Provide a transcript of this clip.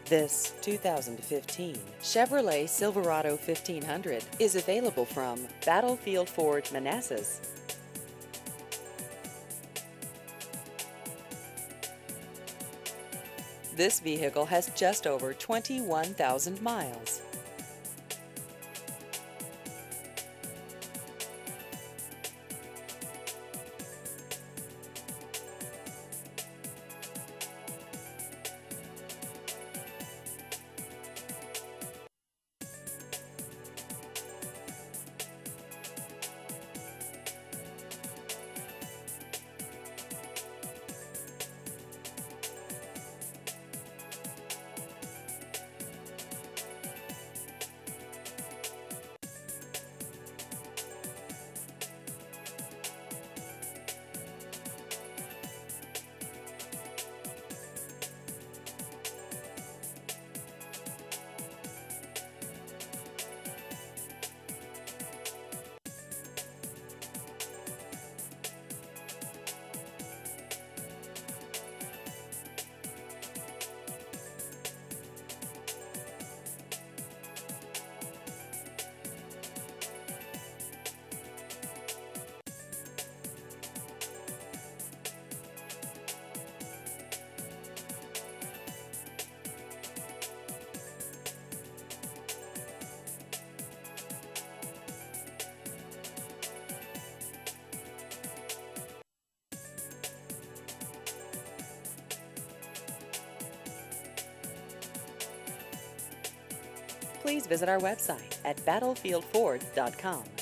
This 2015 Chevrolet Silverado 1500 is available from Battlefield Ford Manassas. This vehicle has just over 21,000 miles. Please visit our website at battlefieldford.com.